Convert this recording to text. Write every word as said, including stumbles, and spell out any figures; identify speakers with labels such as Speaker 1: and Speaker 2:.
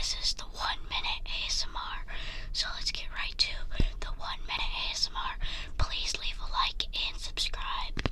Speaker 1: this is the one minute A S M R. So let's get right to the one minute A S M R. Please leave a like and subscribe.